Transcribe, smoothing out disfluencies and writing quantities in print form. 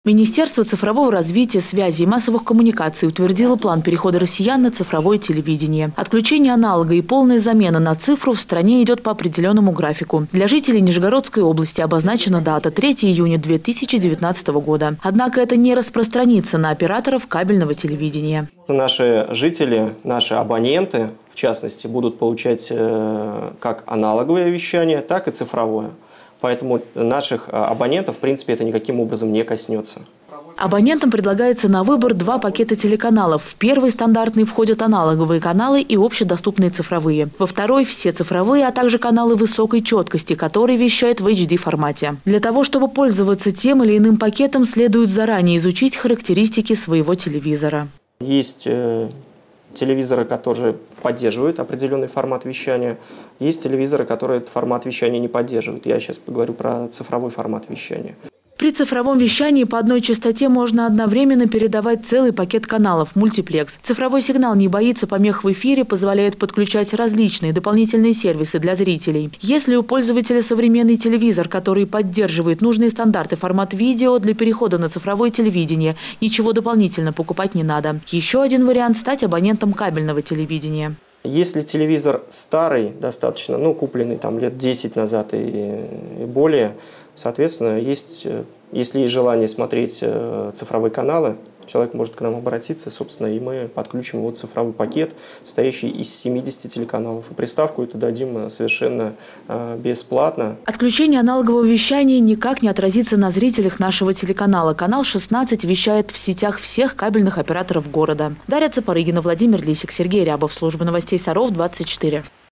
Министерство цифрового развития, связи и массовых коммуникаций утвердило план перехода россиян на цифровое телевидение. Отключение аналога и полная замена на цифру в стране идет по определенному графику. Для жителей Нижегородской области обозначена дата 3 июня 2019 года. Однако это не распространится на операторов кабельного телевидения. Наши жители, наши абоненты, в частности, будут получать как аналоговое вещание, так и цифровое. Поэтому наших абонентов, в принципе, это никаким образом не коснется. Абонентам предлагается на выбор 2 пакета телеканалов. В первый стандартный входят аналоговые каналы и общедоступные цифровые. Во второй – все цифровые, а также каналы высокой четкости, которые вещают в HD формате. Для того, чтобы пользоваться тем или иным пакетом, следует заранее изучить характеристики своего телевизора. Есть телевизоры, которые поддерживают определенный формат вещания. Есть телевизоры, которые этот формат вещания не поддерживают. Я сейчас поговорю про цифровой формат вещания. При цифровом вещании по одной частоте можно одновременно передавать целый пакет каналов – мультиплекс. Цифровой сигнал не боится помех в эфире, позволяет подключать различные дополнительные сервисы для зрителей. Если у пользователя современный телевизор, который поддерживает нужные стандарты формат видео, для перехода на цифровое телевидение ничего дополнительно покупать не надо. Еще один вариант – стать абонентом кабельного телевидения. Если телевизор старый, достаточно, купленный там лет 10 назад и более, соответственно, если есть желание смотреть цифровые каналы, человек может к нам обратиться, собственно, и мы подключим его цифровой пакет, состоящий из 70 телеканалов. И приставку эту дадим совершенно бесплатно. Отключение аналогового вещания никак не отразится на зрителях нашего телеканала. Канал 16 вещает в сетях всех кабельных операторов города. Дарья Цапарыгина, Владимир Лисик, Сергей Рябов. Служба новостей Саров, 24.